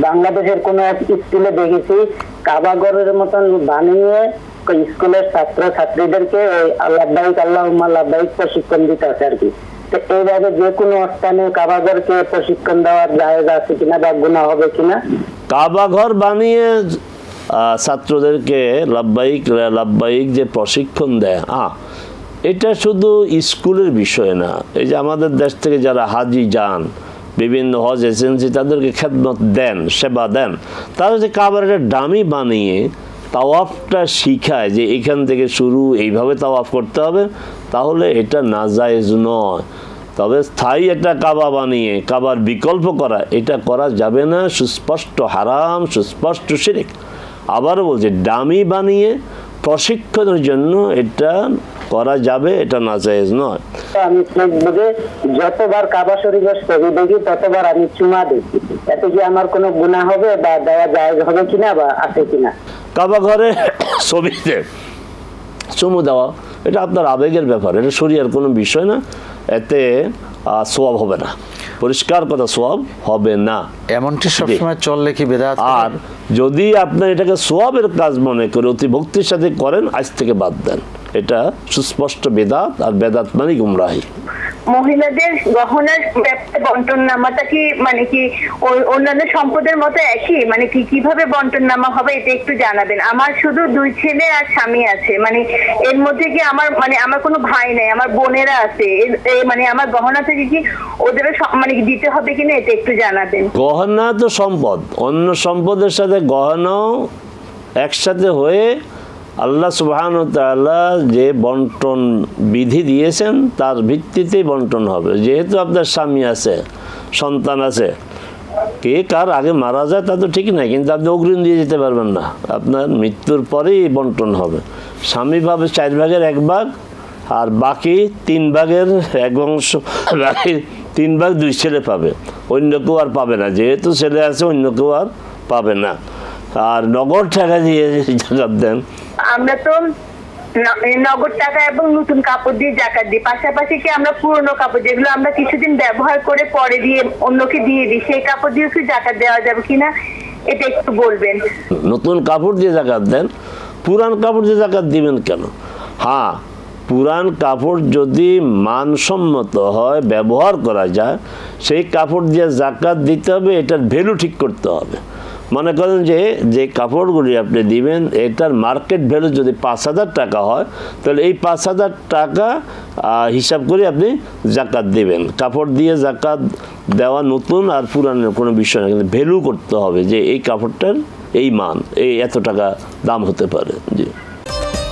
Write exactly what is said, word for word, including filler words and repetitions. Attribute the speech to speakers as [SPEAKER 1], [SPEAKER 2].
[SPEAKER 1] বাংলাদেশের কোন এক স্কুলে দেখেছি কাবাগরের মতন বানিয়ে স্কুলের ছাত্র ছাত্রীদেরকে লাব্বাইক আল্লাহুম্মা লাব্বাইক প্রশিক্ষণ দিতে আছে আর কি। তো এইভাবে যে কোনো স্থানে কাবাগরকে প্রশিক্ষণ দেওয়ার জায়েজ আছে কিনা বা গুনাহ হবে কিনা?
[SPEAKER 2] কাবাঘর বানিয়ে ছাত্রদেরকে লাব্বাইক লাব্বাইক যে প্রশিক্ষণ দেয়, হ্যাঁ, এটা শুধু স্কুলের বিষয় না। এই যে আমাদের দেশ থেকে যারা হাজি যান, বিভিন্ন হজ এজেন্সি তাদেরকে খেদমত দেন, সেবা দেন, তারা যে কাবার একটা ডামি বানিয়ে তাওয়াফটা শিখায় যে এখান থেকে শুরু, এইভাবে তাওয়াফ করতে হবে, তাহলে এটা নাজায়েজ নয়। তবে স্থায়ী একটা কাবা বানিয়ে কাবার বিকল্প করা, এটা করা যাবে না, সুস্পষ্ট হারাম, সুস্পষ্ট শিরক। আবারও বলছে ডামি বানিয়ে প্রশিক্ষণের জন্য এটা করা যাবে, এটা নাজায়েজ নয়।
[SPEAKER 1] আমি ফেসবুকে যতবার কাবা শরীফের ছবি দেখি ততবার আমি চুমা দিই, এতে কি আমার কোনো গুনাহ হবে বা দেওয়া জায়েজ হবে কিনা বা আছে কিনা?
[SPEAKER 2] কাবা ঘরে ছবিতে চুমু দেওয়া এটা আপনার আবেগের ব্যাপার, এটা শরীয়তের কোনো বিষয় না, এতে সওয়াব হবে না, পরিষ্কার কথা সওয়াব হবে না।
[SPEAKER 3] এমনটি সবসময় চললে কি বিদআত?
[SPEAKER 2] আর যদি আপনার এটাকে সওয়াবের কাজ মনে করে অতি ভক্তির সাথে করেন, আজ থেকে বাদ দেন, এটা সুস্পষ্ট বেদাত, আর বেদাত মানে গুমরাহি।
[SPEAKER 4] মহিলাদের গহনার বন্টন নামাটা কি মানে কি অন্যান্য সম্পদের মতো একই, মানে কি কিভাবে বন্টন নামা হবে এটা একটু জানাবেন। আমার শুধু দুই ছেলে আর স্বামী আছে, মানে এর মধ্যে কি আমার মানে আমার কোনো ভাই নাই, আমার বোনেরা আছে, মানে আমার গহনা থেকে কি ওদেরও মানে দিতে হবে কিনা এটা একটু জানাবেন।
[SPEAKER 2] গহনা তো সম্পদ, অন্য সম্পদের সাথে গহনাও একসাথে হয়ে আল্লাহ সুবহানাহু ওয়া তাআলা যে বন্টন বিধি দিয়েছেন তার ভিত্তিতেই বন্টন হবে। যেহেতু আপনার স্বামী আছে, সন্তান আছে, কে কার আগে মারা যায় তা তো ঠিক নাই, কিন্তু আপনি অগ্রিম দিয়ে যেতে পারবেন না, আপনার মৃত্যুর পরেই বন্টন হবে। স্বামী পাবে চার ভাগের এক ভাগ, আর বাকি তিন ভাগের এক অংশ, বাকি তিন ভাগ দুই ছেলে পাবে, অন্য কেউ আর পাবে না। যেহেতু ছেলে আছে অন্য কেউ আর পাবে না। আর নগদ টাকা দিয়ে জাকাত দেন।
[SPEAKER 4] আমরা তো নগদ টাকা এবং নতুন কাপড় দিয়ে জাকাত দিই, পাশাপাশি কি আমরা পুরনো কাপড় যেগুলো আমরা কিছুদিন ব্যবহার করে পরে দিয়ে অন্যকে দিয়ে দিই, সেই কাপড় দিয়ে কি জাকাত দেওয়া যাবে কিনা এটা একটু বলবেন।
[SPEAKER 2] নতুন কাপড় দিয়ে জাকাত দেন, পুরান কাপড় দিয়ে জাকাত দিবেন কেন? হ্যাঁ, পুরান কাপড় যদি মানসম্মত হয়, ব্যবহার করা যায়, সেই কাপড় দিয়ে জাকাত দিতে হবে, এটার ভ্যালু ঠিক করতে হবে। মনে করেন যে যে কাপড়গুলি আপনি দিবেন এটার মার্কেট ভ্যালু যদি পাঁচ হাজার টাকা হয়, তাহলে এই পাঁচ হাজার টাকা হিসাব করে আপনি জাকাত দিবেন। কাপড় দিয়ে জাকাত দেওয়া নতুন আর পুরানোর কোনো বিষয় না, কিন্তু ভ্যালু করতে হবে যে এই কাপড়টার এই মান, এই এত টাকা দাম হতে পারে। জি।